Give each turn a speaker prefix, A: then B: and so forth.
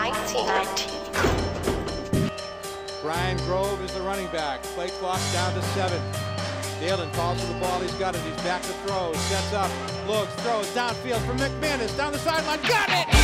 A: 19.
B: Brian Grove is the running back. Play clock down to 7. Dalen calls for the ball. He's got it. He's back to throw. Sets up. Looks. Throws downfield from McManus. Down the sideline. Got it!